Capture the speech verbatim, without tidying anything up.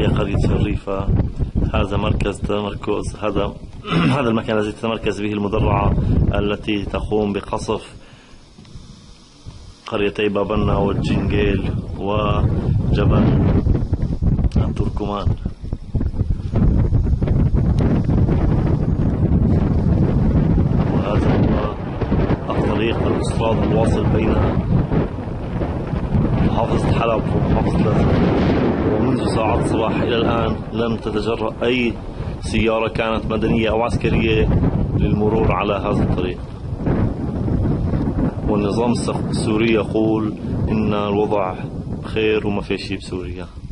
وهي قرية الريفة. هذا مركز تمركز، هذا هذا المكان الذي تتمركز به المدرعة التي تقوم بقصف قريتي بابنا والجنجيل وجبل التركمان. وهذا هو الطريق الأسطراد الواصل بين محافظة حلب ومحافظة لازم. ومنذ ساعات الصباح إلى الآن لم تتجرأ أي سيارة كانت مدنية أو عسكرية للمرور على هذا الطريق. والنظام السوري يقول إن الوضع بخير وما في شيء بسوريا.